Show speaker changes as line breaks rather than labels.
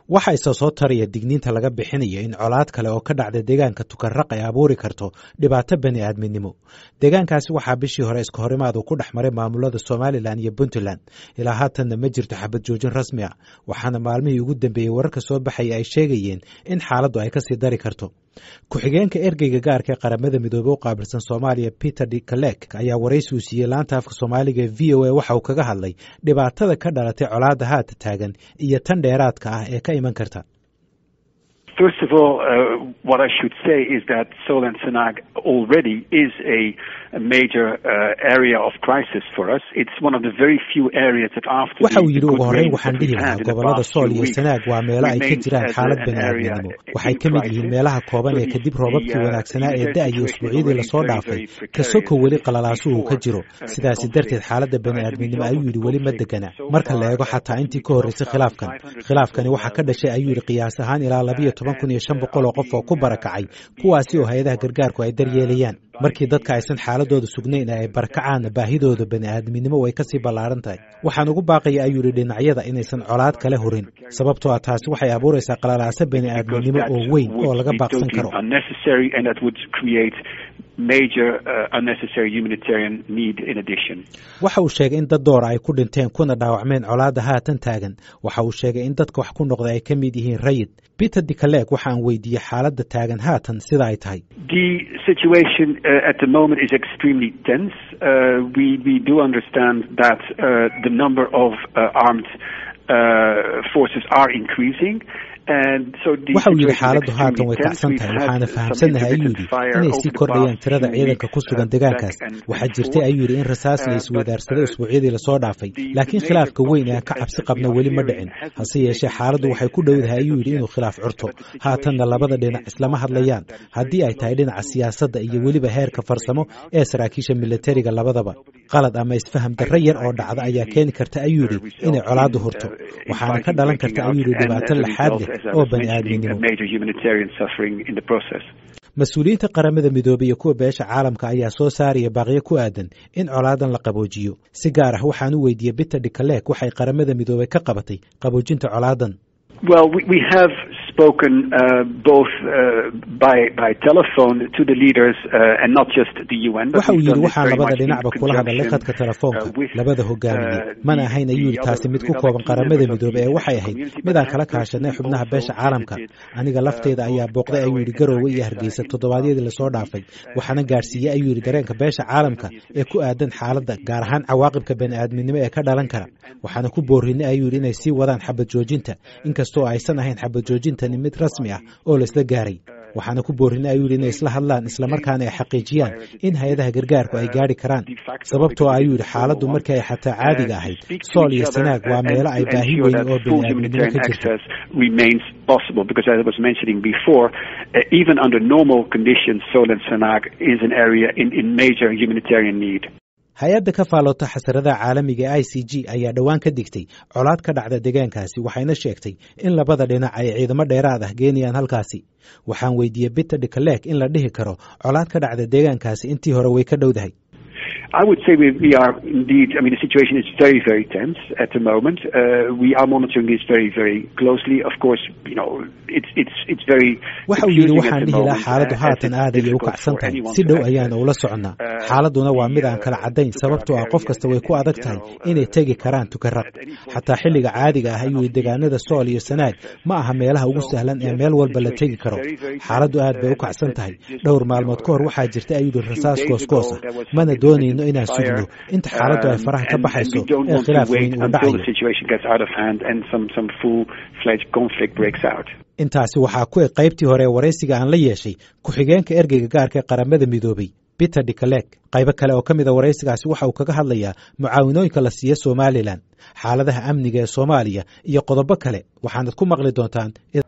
waxa isa soo taraya digniinta laga bixinayo in colaad kale oo ka dhacda deegaanka Tukarraq ay abuuri karto dhibaato bani'aadminimo. Deegaankaasi waxaa bishii hore iska horimaad ku dhex maray maamulada Somaliland iyo Puntland. Ilaa haatanna ma jirto xabad joojin rasmi ah, waxaana maalmihii ugu dambeeyay wararka soo baxay ay sheegayeen in xaaladdu ay ka sii dari karto. Ku-xigeenka ergeyga gaarka ee qaramada midoobay u qaabilsan Soomaaliya Peter de Klerk ayaa waraysi u siiyay laanta afka Soomaaliga VOA waxa uu kaga hadlay dhibaatada ka dhalatay colaadda haata taagan iyo tan dheeraadka ah ee ka iman karta.
First of all, what I should say is that Sool and Sanaag already is a major area of crisis for us. It's one of the very few areas that after
waxa uu yidhi ugu horreyn waxaan dhihi lahaa gobollada Sool iyo Sanaag waa meelo ay ka jiraan xaalad bani'aadminimo. Waxay ka mid yihiin meelaha kooban ee kadib roobabkii wanaagsanaa ee da'ayay usbuucyadii lasoo dhaafay ka soko weli qalalaasuhu ka jiro. Sidaasi darteed xaaladda bani'aadminimo ayuu yidhi weli ma degana. Marka la eego xataa intii ka horreysay khilaafkani waxaa ka dhashay ayuu yidhi qiyaas ahaan ilaa 12,500 oo qof oo ku barakacay kuwaasi oo hay'adaha gargaarku ay daryeelayaan. Markii dadka aysan xaaladooda sugnayn ay barakacaan baahidooda bani'aadminimo way ka sii ballaaran tahay. Waxaan ugu baaqaya ayuu yidhi dhinacyada inaysan colaad kale hurin sababtoo ah taasi waxay abuuraysaa qalalaasa bani'aadminimo oo weyn oo laga baaqsan karo. waxa uu sheegay in dad door ay ku dhinteen kuna dhaawacmeen colaadda haatan taagan. Waxa uu sheegay in dadka wax ku noqday ay ka mid yihiin rayid. Peter de Klerk waxa aan weydiiyey xaaladda taagan haatan sida ay tahay.
The situation at the moment is extremely tense. We do understand that the number of armed forces are increasing.
waxa uu yidhi xaaladdu haatan way kacsan tahay waxaana fahamsannahay ayuu yidhi inay sii kordhayaan tirada ciidanka ku sugan deegaankaas. waxaa jirtay ayuu yidhi in rasaas la isweydaarsaday usbuucyadii lasoo dhaafay, laakiin khilaafka weyn ee aan ka cabsi qabna weli ma dhicin. hase yeeshee xaaladdu waxay ku dhowdahay ayuu yidhi inuu khilaaf curto. haatanna labada dhinac islama hadlayaan haddii ay tahay dhinaca siyaasadda iyo weliba heerka farsamo ee saraakiisha militariga labadaba. qalad ama isfaham darro yar oo dhacda ayaa keeni karta ayuu yidhi inay colaaddu hurto, waxaana ka dhalan karta ayuu yidhi dhibaato laxaad leh oo bani'aadminimo. mas-uuliyiinta qaramada midoobay iyo kuwa beesha caalamka ayaa soo saaraya baaqyo ku aadan in colaadan la qaboojiyo. si gaar ah waxaan u weydiiyey Peter de Klerk waxay qaramada midoobay ka qabatay qaboojinta colaadan.
Well, we have spoken both by telephone to the leaders and not just the UN.
waxa uu yidhi waxaan labada dhinacba kula hadalay khadka telefoonka labada hogaamiye. mana ahayn ayuu yidhi taasi mid ku kooban qaramada midoobay ee waxay ahayd mid aan kala kaashanay xubnaha beesha caalamka. aniga lafteeda ayaa booqday ayuu yidhi Garowe iyo Hargeysa toddobaadyadii lasoo dhaafay, waxaana gaarsiiyey ayuu yidhi dareenka beesha caalamka ee ku aadan xaaladda gaar ahaan cawaaqibka bani'aadminimo ee ka dhalan kara. waxaana ku boorrinay ayuu yidhi inay sii wadaan xabad joojinta inkastoo aysan ahayn xabad joojintani mid rasmi ah oo la isla gaaray. waxaana ku boorrinay ayuu yidhi inay isla hadlaan islamarkaana ay xaqiijiyaan in hay-adaha gargaarku ay gaari karaan. sababtoo ayuu yidhi xaaladdu markii ay xataa caadiga ahayd Sool iyo Sanaag waa meelo ay baahi weyn oo bani'aadminimo ka jirto.
Because as I was mentioning before, even under normal conditions, Sool and Sanaag is an area in major humanitarian need.
hay-adda ka faaloota xasaradaha caalamiga ee ICG ayaa dhowaan ka digtay colaad ka dhacda deegaankaasi, waxayna sheegtay in labada dhinac ay ciidamo dheeraad ah geenayaan halkaasi. waxaan weydiiyey Peter de Klerk in la dhihi karo colaad ka dhacda deegaankaasi intii hore way ka dhowdahay.
I would say we are indeed. I mean, the situation is very, very tense at the moment. We are monitoring this very, very closely. Of course, you know, it's very.
waxa uu yidhi waxaan dhihi lahaa xaaladdu haatan aad ayay u kacsan tahay, si dhow ayaana ula soconnaa. xaaladduna waa mid aan kala caddayn sababtoo ah qof kasta way ku adag tahay inay tegi karaan Tukarraq. xataa xilliga caadiga ah ayuu deegaanada Sool iyo Sanaag ma aha meelaha ugu sahlan ee meel walba la tegi karo. xaaladdu aad bay u kacsan tahay. dhowr maalmood ka hor waxaa jirta ayuu yidhi rasaas goosgoos ah, mana doonayno inaan sugno inta xaaladdu ay faraha ka baxayso ee khilaaf weyn uu dhacayo. intaasi waxaa ku eg qaybtii hore ee waraysiga aan la yeeshay ku-xigeenka ergeyga gaarka ee qaramada midoobay Peter de Klerk. qaybo kale oo ka mid a waraysigaasi waxa uu kaga hadlayaa mucaawinooyinka la siiya Somaliland, xaaladaha amniga ee Soomaaliya iyo qodobo kale. waxaanad ku maqli doontaan